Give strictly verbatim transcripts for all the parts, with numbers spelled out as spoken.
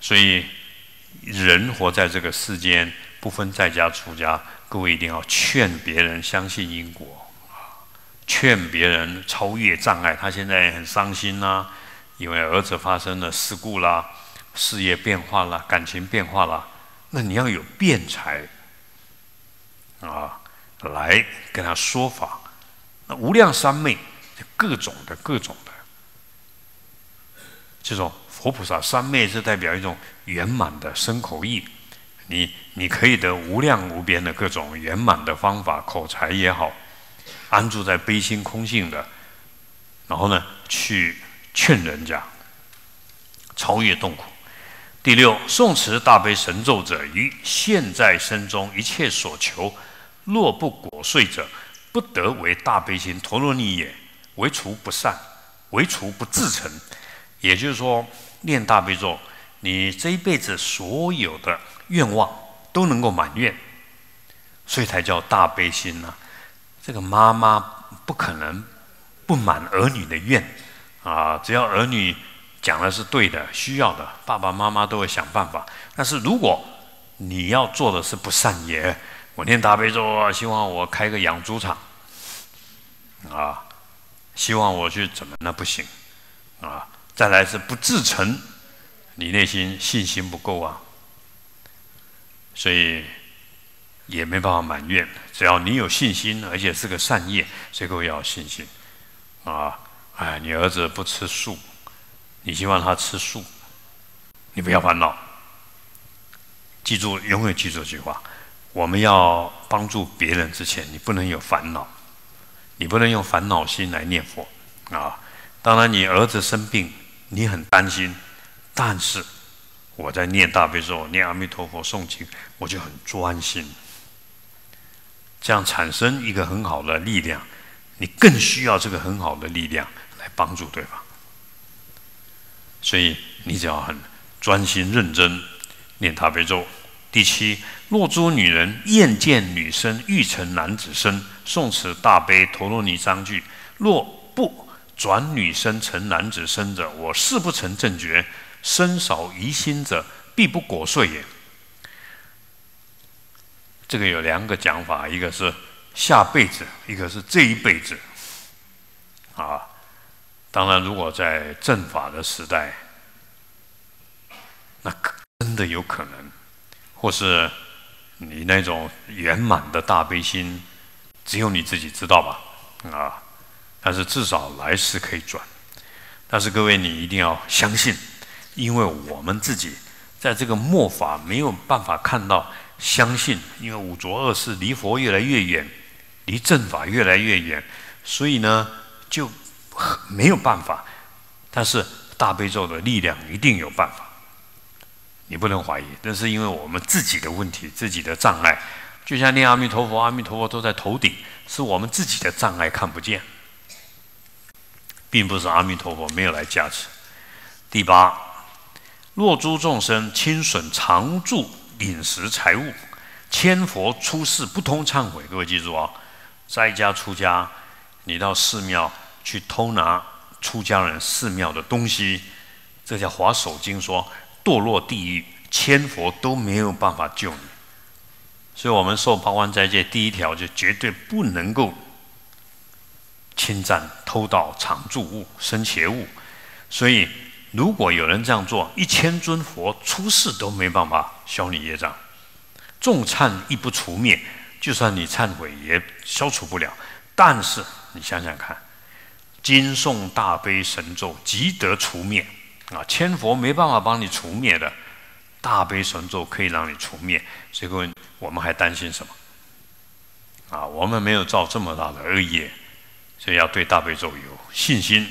所以人活在这个世间，不分在家出家，各位一定要劝别人相信因果啊，劝别人超越障碍。他现在很伤心啦，因为儿子发生了事故啦，事业变化啦，感情变化啦，那你要有辩才啊，来跟他说法。那无量三昧，各种的各种的，这种佛菩萨三昧是代表一种圆满的身口意。你你可以得无量无边的各种圆满的方法，口才也好，安住在悲心空性的，然后呢，去劝人家超越痛苦。第六，诵持大悲神咒者，于现在身中一切所求，若不果遂者，不得为大悲心陀罗尼也。唯除不善，唯除不自成。也就是说，念大悲咒，你这一辈子所有的愿望都能够满愿，所以才叫大悲心呢、啊。这个妈妈不可能不满儿女的愿啊，只要儿女讲的是对的、需要的，爸爸妈妈都会想办法。但是如果你要做的是不善业，我念大悲咒啊，希望我开个养猪场啊，希望我去怎么，那不行啊。再来是不自成，你内心信心不够啊，所以也没办法满愿。只要你有信心，而且是个善业，所以各位要有信心啊！哎，你儿子不吃素，你希望他吃素，你不要烦恼。记住，永远记住这句话：我们要帮助别人之前，你不能有烦恼，你不能用烦恼心来念佛啊！当然，你儿子生病，你很担心，但是我在念大悲咒、念阿弥陀佛、诵经，我就很专心，这样产生一个很好的力量，你更需要这个很好的力量来帮助对方。所以你只要很专心认真念大悲咒。第七，若诸女人厌见女身欲成男子身，诵持大悲陀罗尼章句，若不转女身成男子身者，我誓不成正觉。身少疑心者，必不果遂也。这个有两个讲法，一个是下辈子，一个是这一辈子。啊，当然，如果在正法的时代，那真的有可能，或是你那种圆满的大悲心，只有你自己知道吧？啊，但是至少来世可以转。但是各位，你一定要相信。因为我们自己在这个末法没有办法看到，相信，因为五浊恶世离佛越来越远，离正法越来越远，所以呢就没有办法。但是大悲咒的力量一定有办法，你不能怀疑。那是因为我们自己的问题，自己的障碍。就像念阿弥陀佛，阿弥陀佛都在头顶，是我们自己的障碍看不见，并不是阿弥陀佛没有来加持。第八，若诸众生轻损常住饮食财物，千佛出世不通忏悔。各位记住啊、哦，在家出家，你到寺庙去偷拿出家人寺庙的东西，这叫华首经说堕落地狱，千佛都没有办法救你。所以我们受八关斋戒第一条就绝对不能够侵占、偷盗、常住物、生邪物。所以如果有人这样做，一千尊佛出世都没办法消你业障，众忏亦不除灭，就算你忏悔也消除不了。但是你想想看，经诵大悲神咒即得除灭啊！千佛没办法帮你除灭的，大悲神咒可以让你除灭。所以各位，我们还担心什么？啊，我们没有造这么大的恶业，所以要对大悲咒有信心。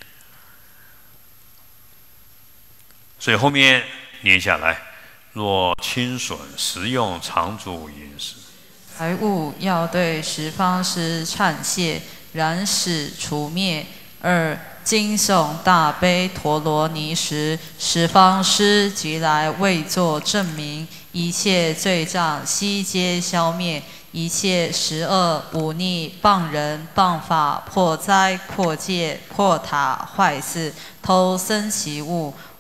所以后面念下来，若轻损食用常住饮食财物，要对十方师忏谢，然使除灭。二、经诵大悲陀罗尼时，十方师即来为作证明，一切罪障悉皆消灭，一切十恶忤逆、谤人、谤法、破灾、破戒、破塔、坏事、偷僧其物，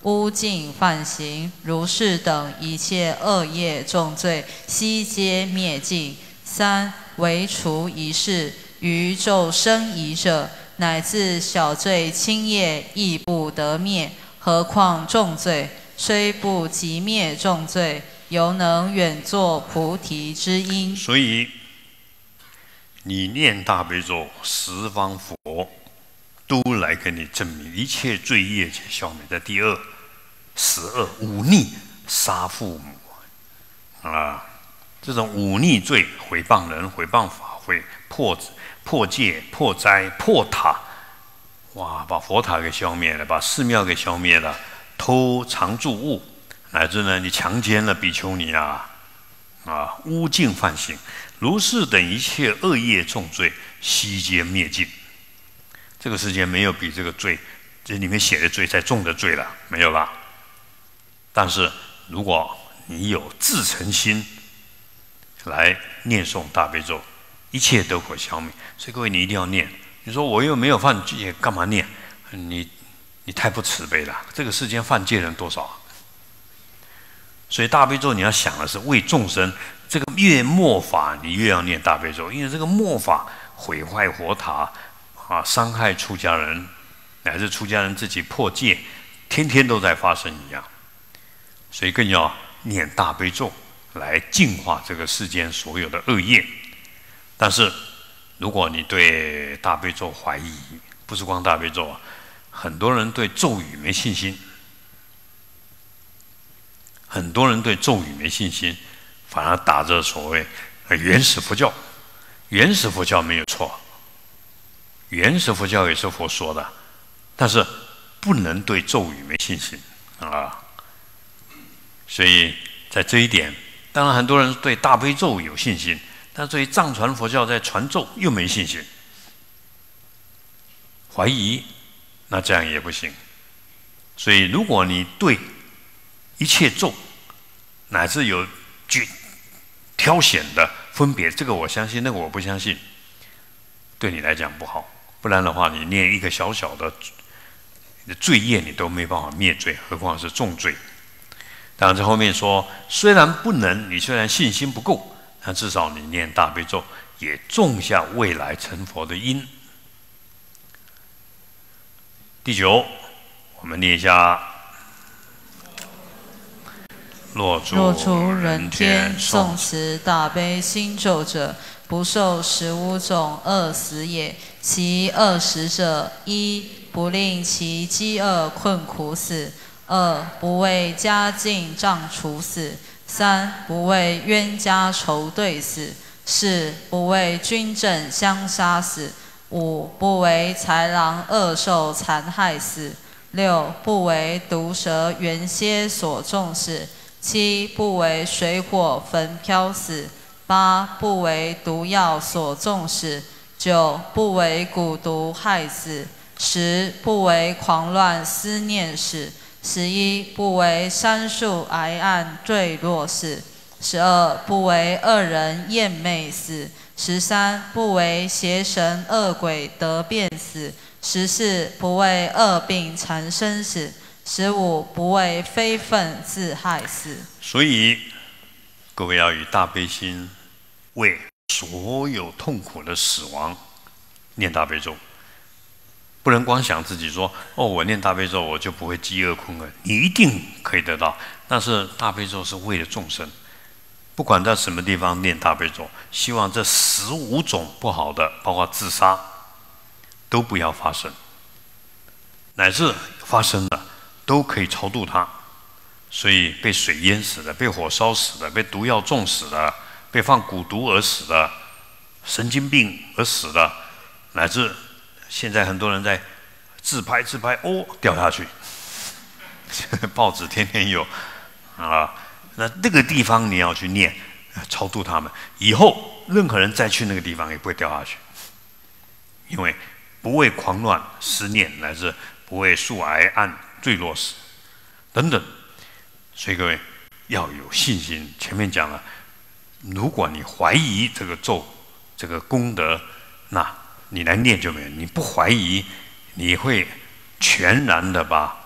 污尽犯行，如是等一切恶业重罪，悉皆灭尽。三唯除一事，于咒生疑者，乃至小罪轻业亦不得灭，何况重罪？虽不及灭重罪，犹能远作菩提之因。 所以，你念大悲咒，十方佛都来跟你证明一切罪业皆消灭。在第二，十恶忤逆杀父母啊，这种忤逆罪，毁谤人、毁谤法会、破破戒、破灾、破塔，哇，把佛塔给消灭了，把寺庙给消灭了。偷藏住物，乃至呢，你强奸了比丘尼啊，啊，污尽犯行，如是等一切恶业重罪，悉皆灭尽。这个世界没有比这个罪，这里面写的罪再重的罪了，没有了。但是如果你有自诚心来念诵大悲咒，一切都可消灭。所以各位，你一定要念。你说我又没有犯戒，干嘛念？你。你太不慈悲了！这个世间犯戒人多少啊？所以大悲咒你要想的是为众生。这个越末法，你越要念大悲咒，因为这个末法毁坏佛塔啊，伤害出家人，乃至出家人自己破戒，天天都在发生一样。所以更要念大悲咒来净化这个世间所有的恶业。但是如果你对大悲咒怀疑，不是光大悲咒啊。很多人对咒语没信心，很多人对咒语没信心，反而打着所谓原始佛教。原始佛教没有错，原始佛教也是佛说的，但是不能对咒语没信心啊。所以在这一点，当然很多人对大悲咒有信心，但对藏传佛教在传咒又没信心，怀疑。那这样也不行。所以如果你对一切咒乃至有具挑选的分别，这个我相信，那个我不相信，对你来讲不好。不然的话，你念一个小小的罪业，你都没办法灭罪，何况是重罪。当然，这后面说，虽然不能，你虽然信心不够，但至少你念大悲咒，也种下未来成佛的因。第九，我们念一下：若诸人天诵持大悲心咒者，不受十五种恶死也。其恶死者：一、不令其饥饿困苦死；二、不为家境障处死；三、不为冤家仇对死；四、不为军政相杀死；五、不为豺狼恶兽残害死；六、不为毒蛇原蝎所中死；七、不为水火焚飘死；八、不为毒药所中死；九、不为蛊毒害死；十、不为狂乱思念死；十一、不为山树崖岸坠落死；十二、不为恶人厌魅死；十三、不为邪神恶鬼得变死；十四、不为恶病缠身死；十五、不为非分自害死。 所以，各位要以大悲心为所有痛苦的死亡念大悲咒，不能光想自己说：“哦，我念大悲咒，我就不会饥饿困饿。”你一定可以得到，但是大悲咒是为了众生。不管在什么地方念大悲咒，希望这十五种不好的，包括自杀，都不要发生，乃至发生了，都可以超度它。所以被水淹死的，被火烧死的，被毒药中死的，被放蛊毒而死的，神经病而死的，乃至现在很多人在自拍自拍，哦，掉下去，报纸天天有啊。那那个地方你要去念，超度他们，以后任何人再去那个地方也不会掉下去，因为不为狂乱思念，乃至不为树崖岸坠落死等等。所以各位要有信心。前面讲了，如果你怀疑这个咒这个功德，那你来念就没有；你不怀疑，你会全然的把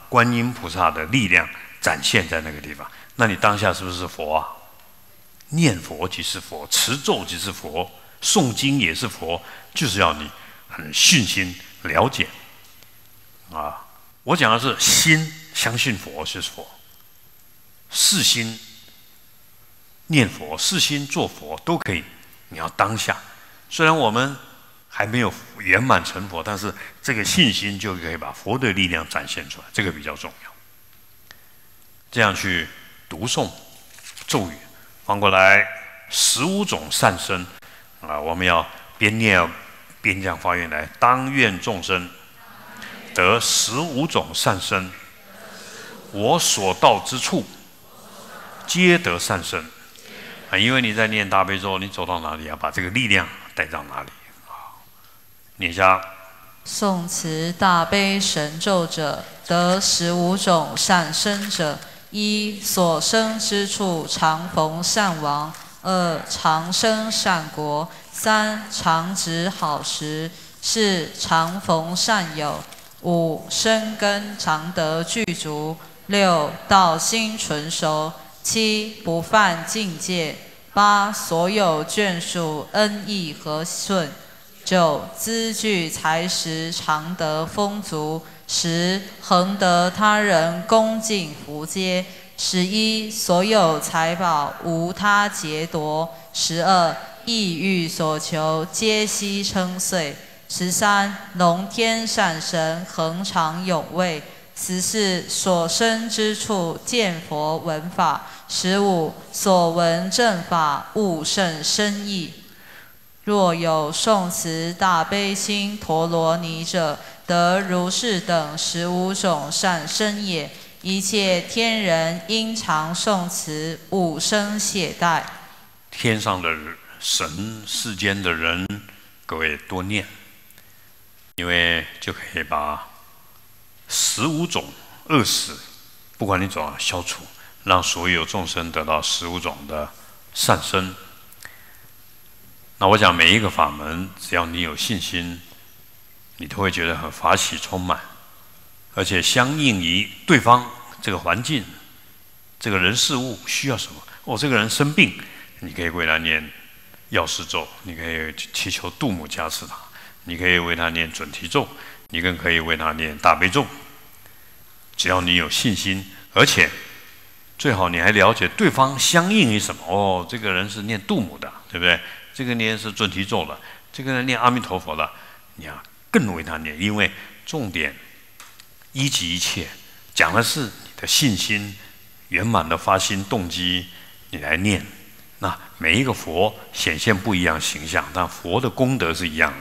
观音菩萨的力量展现在那个地方。那你当下是不是佛啊？念佛即是佛，持咒即是佛，诵经也是佛，就是要你很信心了解啊。我讲的是心相信佛就是佛，是心念佛，是心做佛都可以。你要当下，虽然我们还没有圆满成佛，但是这个信心就可以把佛的力量展现出来，这个比较重要。这样去读诵咒语，翻过来十五种善身啊，我们要边念边这样发愿来，当愿众生得十五种善身，我所到之处皆得善身啊！因为你在念大悲咒，你走到哪里啊，把这个力量带到哪里啊？念一下。 诵持大悲神咒者，得十五种善身者：一、所生之处常逢善王；二、常生善国；三、常值好时；四、常逢善友；五、生根常得具足；六、道心纯熟；七、不犯境界；八、所有眷属恩义和顺；九、资具财食常得丰足；十、恒得他人恭敬福接；十一、所有财宝无他劫夺；十二、意欲所求皆悉称遂；十三、龙天善神恒常永卫；十四、所生之处见佛闻法；十五、所闻正法悟甚深意。若有诵持大悲心陀罗尼者，得如是等十五种善身也。一切天人应常诵持，勿生懈怠。 天上的神，世间的人，各位多念，因为就可以把十五种恶死，不管你怎么消除，让所有众生得到十五种的善身。那我讲每一个法门，只要你有信心，你都会觉得很法喜充满，而且相应于对方这个环境、这个人事物需要什么。哦，这个人生病，你可以为他念药师咒，你可以祈求度母加持他，你可以为他念准提咒，你更可以为他念大悲咒。只要你有信心，而且最好你还了解对方相应于什么。哦，这个人是念度母的，对不对？这个念是准提咒的，这个人念阿弥陀佛的，你要更为他念，因为重点一即一切，讲的是你的信心圆满的发心动机，你来念。那每一个佛显现不一样形象，但佛的功德是一样的。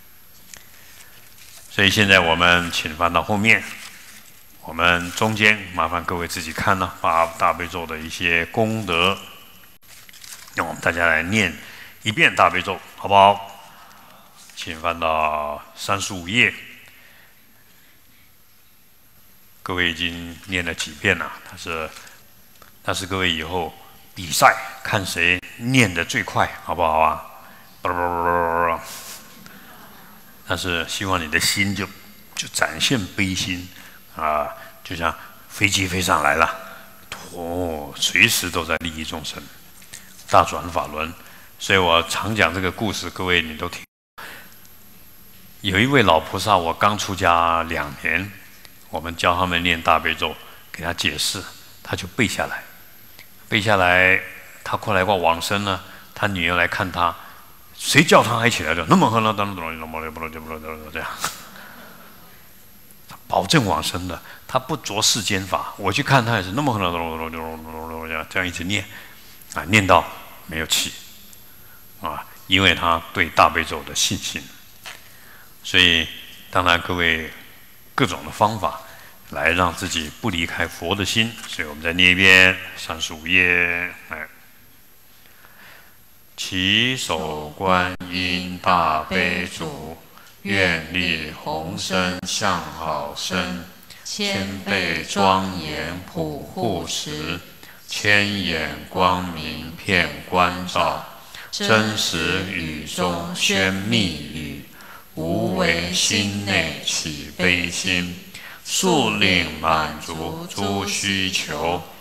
所以现在我们请翻到后面，我们中间麻烦各位自己看了，把大悲咒的一些功德，让我们大家来念一遍大悲咒，好不好？请翻到三十五页。各位已经念了几遍了，但是但是各位以后比赛看谁念得最快，好不好啊？但是希望你的心就就展现悲心啊，就像飞机飞上来了，哦，随时都在利益众生，大转法轮。所以我常讲这个故事，各位你都听。有一位老菩萨，我刚出家两年，我们教他们念大悲咒，给他解释，他就背下来，背下来，他后来过往生了，他女儿来看他，谁叫他还起来的？那么喝了，当当当这样，保证往生的，他不着世间法。我去看他也是那么喝了，这样一直念，啊，念到没有气。啊，因为他对大悲咒的信心，所以当然各位各种的方法来让自己不离开佛的心。所以我们再念一遍三十五页，来，起手观音大悲主，愿力宏深向好生，千倍庄严普护持，千眼光明遍观照。真实语中宣密语，无为心内起悲心， 速令满足诸需求，